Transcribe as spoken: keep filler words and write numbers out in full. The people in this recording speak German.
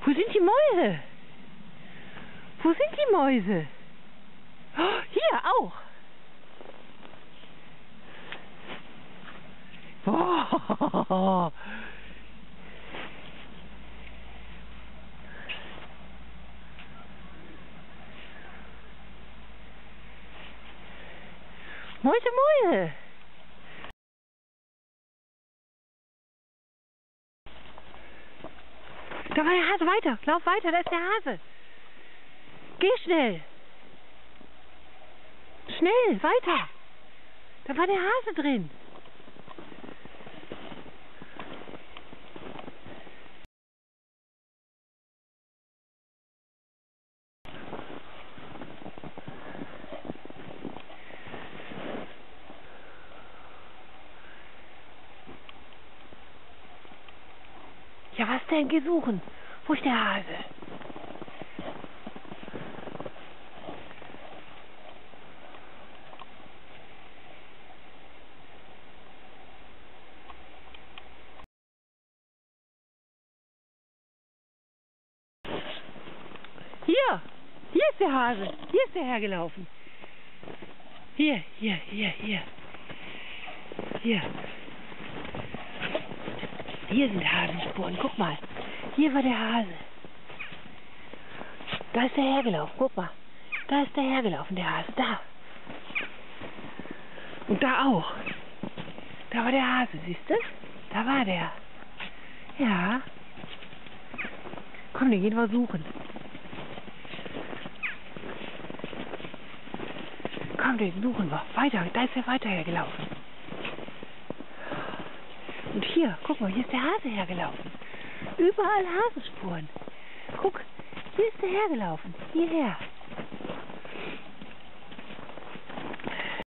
Wo sind die Mäuse? Wo sind die Mäuse? Oh, hier auch. Oh. Mäuse, Mäuse. Da war der Hase, weiter, lauf weiter, da ist der Hase. Geh schnell. Schnell, weiter. Da war der Hase drin. Ja, was denn? Geh suchen. Wo ist der Hase? Hier. Hier ist der Hase. Hier ist der hergelaufen. Hier, hier, hier, hier. Hier. Hier sind Hasenspuren. Guck mal. Hier war der Hase. Da ist der hergelaufen. Guck mal. Da ist der hergelaufen, der Hase. Da. Und da auch. Da war der Hase, siehst du? Da war der. Ja. Komm, den gehen wir suchen. Komm, den suchen wir. Weiter. Da ist er weiter hergelaufen. Und hier, guck mal, hier ist der Hase hergelaufen. Überall Hasenspuren. Guck, hier ist der hergelaufen. Hierher.